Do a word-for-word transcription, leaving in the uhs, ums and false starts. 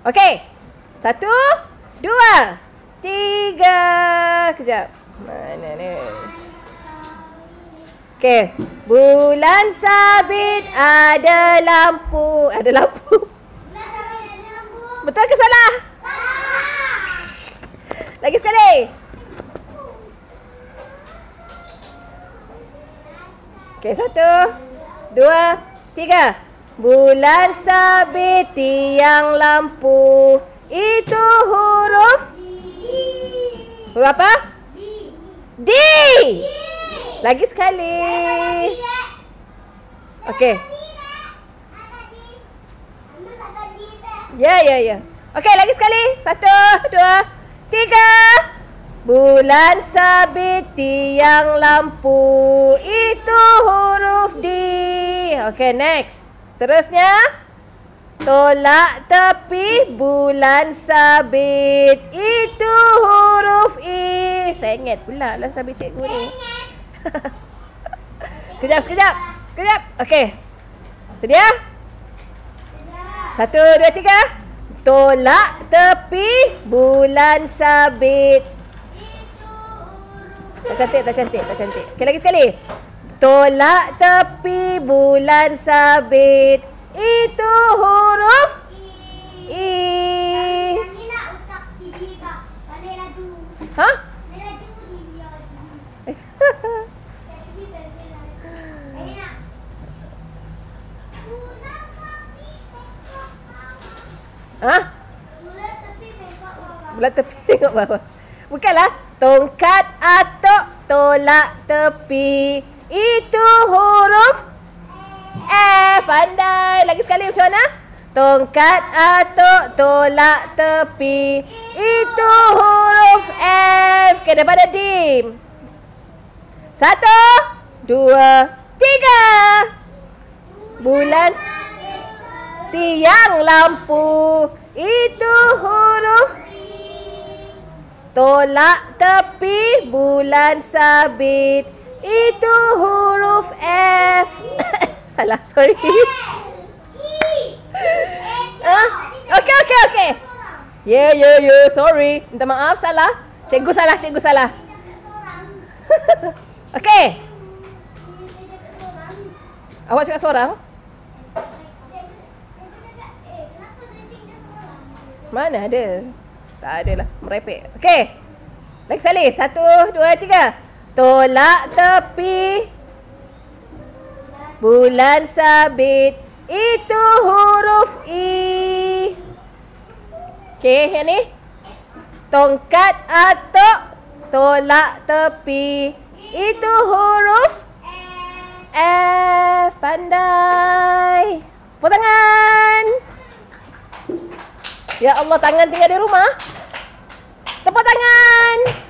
Okey. Satu, dua, tiga. Kejap. Mana ni? Okey. Bulan sabit ada lampu. Ada lampu. Betul ke salah? Lagi sekali. Okey, satu, dua, tiga. Bulan sabit tiang lampu. Itu huruf huruf apa? D. Lagi sekali. Okey. Ya, ya, ya. Okey, lagi sekali. Satu, dua, tiga. Bulan sabit tiang lampu. Itu huruf D. Okey, next. Seterusnya. Tolak tepi bulan sabit. Itu huruf I. Saya ingat pula lah sabit cikgu ni. Sekejap, sekejap. Sekejap. Okey. Sedia? Satu, dua, tiga. Tolak tepi bulan sabit. Tak cantik, tak cantik, tak cantik. Okey, lagi sekali. Tolak tepi bulan sabit. Itu huruf I. Hah? Hah? Bulan tepi tengok bawah. Bukanlah. Tongkat atok tolak tepi. Itu huruf F. Pandai. Lagi sekali macam mana? Tongkat atok tolak tepi. Itu huruf F. Okay, daripada Dim. Satu, dua, tiga. Bulan tiang lampu. Itu huruf tolak tepi bulan sabit. Itu huruf F. Salah, sorry. Ah, okey, okey, okey. Ya, ya, ya, sorry. Minta maaf, salah. Cikgu salah, cikgu salah. Okey. Awak cakap seorang? Mana ada? Tak ada lah, merepek. Okey. Lagi sekali. Satu, dua, tiga. Tolak tepi bulan sabit. Itu huruf I. Okey, yang ni. Tongkat atok tolak tepi. Itu huruf F. Pandai. Tepuk tangan. Ya Allah, tangan tinggal di rumah. Tepuk tangan.